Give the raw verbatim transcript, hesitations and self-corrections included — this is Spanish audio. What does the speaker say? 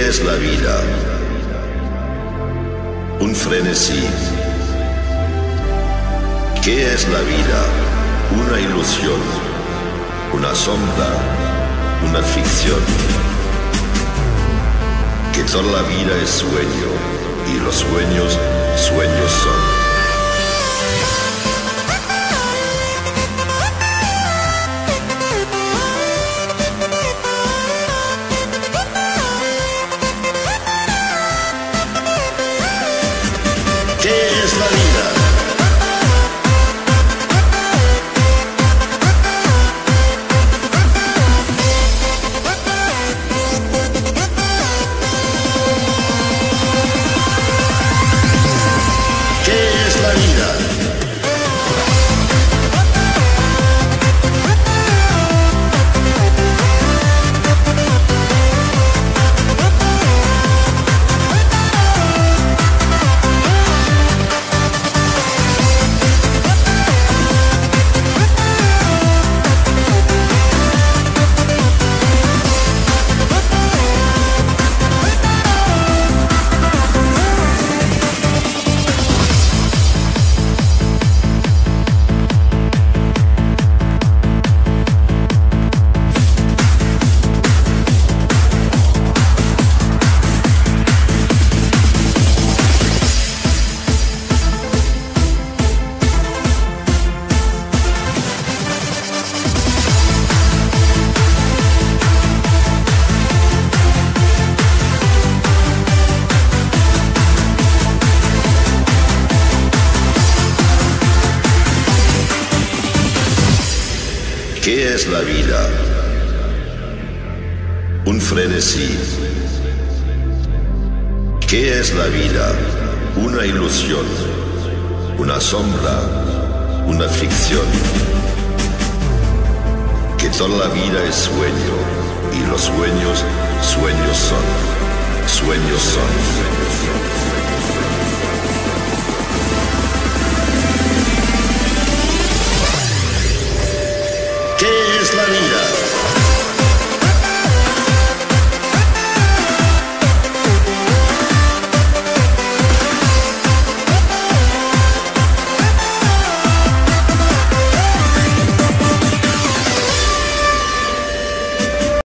¿Qué es la vida? Un frenesí. ¿Qué es la vida? Una ilusión, una sombra, una ficción. Que toda la vida es sueño y los sueños, sueños son. ¿Qué es la vida? Un frenesí. ¿Qué es la vida? Una ilusión, una sombra, una ficción. Que toda la vida es sueño y los sueños, sueños son, sueños son.